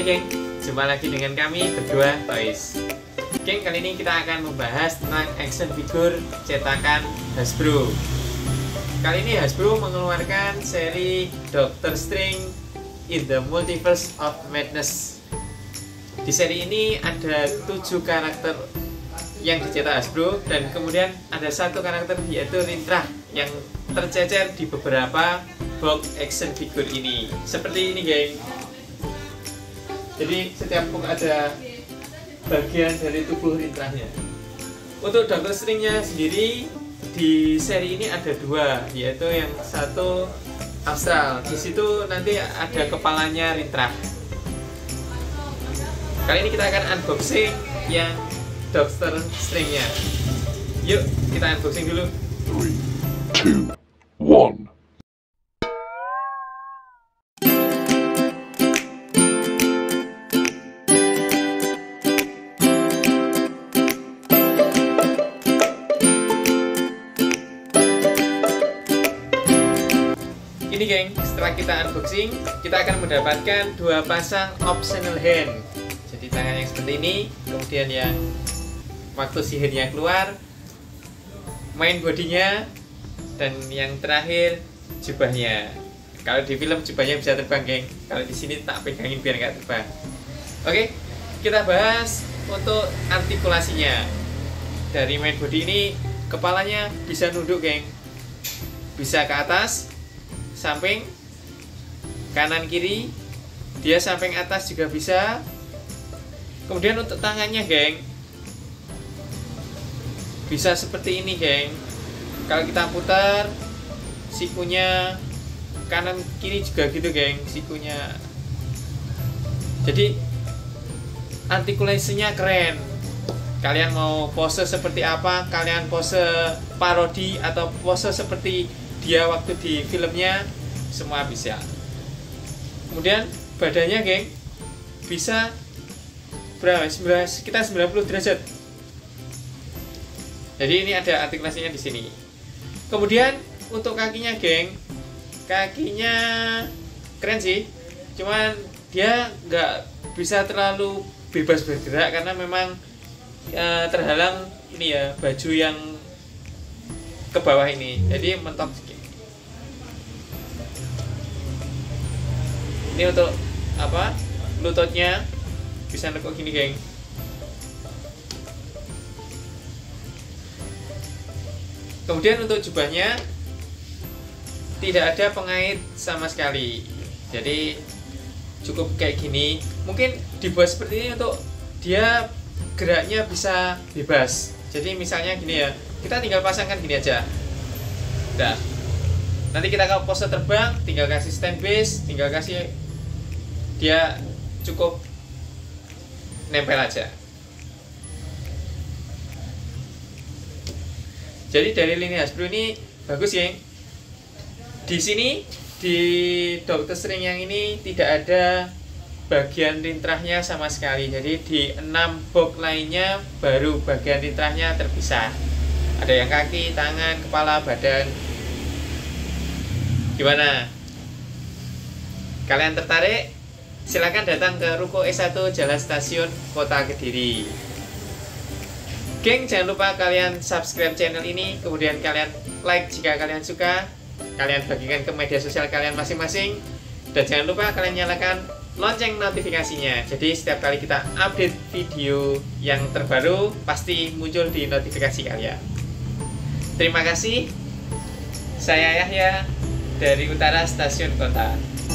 geng, jumpa lagi dengan kami berdua Toys. Geng, kali ini kita akan membahas tentang action figure cetakan Hasbro. Kali ini Hasbro mengeluarkan seri Doctor Strange in the Multiverse of Madness. Di seri ini ada 7 karakter yang dicetak Hasbro, dan kemudian ada satu karakter yaitu Rintrah yang tercecer di beberapa box action figure ini. Seperti ini geng. Jadi setiap box ada bagian dari tubuh Rintrahnya. Untuk Doctor Strange-nya sendiri di seri ini ada 2, yaitu yang satu Astral. Di situ nanti ada kepalanya Rintrah. Kali ini kita akan unboxing yang Doctor Strange-nya. Yuk, kita unboxing dulu. 3, 2, 1. Ini geng, setelah kita unboxing, kita akan mendapatkan 2 pasang optional hand. Jadi tangan yang seperti ini, kemudian yang waktu sihirnya keluar, main bodinya, dan yang terakhir jubahnya. Kalau di film jubahnya bisa terbang geng, kalau di sini tak pegangin biar nggak terbang. Oke, kita bahas untuk artikulasinya. Dari main body ini, kepalanya bisa nunduk geng, bisa ke atas, samping, kanan kiri, dia samping atas juga bisa. Kemudian untuk tangannya geng, bisa seperti ini geng. Kalau kita putar, sikunya kanan kiri juga gitu geng, sikunya. Jadi artikulasinya keren. Kalian mau pose seperti apa, kalian pose parodi atau pose seperti dia waktu di filmnya, semua bisa. Kemudian badannya geng, bisa berapa? Sekitar 90 derajat. Jadi ini ada artikulasinya di sini. Kemudian untuk kakinya geng, kakinya keren sih, cuman dia nggak bisa terlalu bebas bergerak karena memang terhalang ini ya, baju yang ke bawah ini, jadi mentok sedikit. Ini untuk apa? Lututnya bisa nekuk gini geng. Kemudian untuk jubahnya tidak ada pengait sama sekali, jadi cukup kayak gini. Mungkin dibuat seperti ini untuk dia geraknya bisa bebas. Jadi misalnya gini ya, kita tinggal pasangkan gini aja. Udah. Nanti kita kalau pose terbang, tinggal kasih stand base, tinggal kasih, dia cukup nempel aja. Jadi dari lini Hasbro ini bagus ya. Di sini di Doctor Strange yang ini tidak ada bagian rintrahnya sama sekali. Jadi di 6 box lainnya baru bagian rintrahnya terpisah. Ada yang kaki, tangan, kepala, badan. Gimana? Kalian tertarik? Silakan datang ke Ruko E1 Jalan Stasiun Kota Kediri. Geng, jangan lupa kalian subscribe channel ini, kemudian kalian like jika kalian suka, kalian bagikan ke media sosial kalian masing-masing, dan jangan lupa kalian nyalakan lonceng notifikasinya. Jadi setiap kali kita update video yang terbaru pasti muncul di notifikasi kalian. Terima kasih. Saya Yahya dari Utara Stasiun Kota.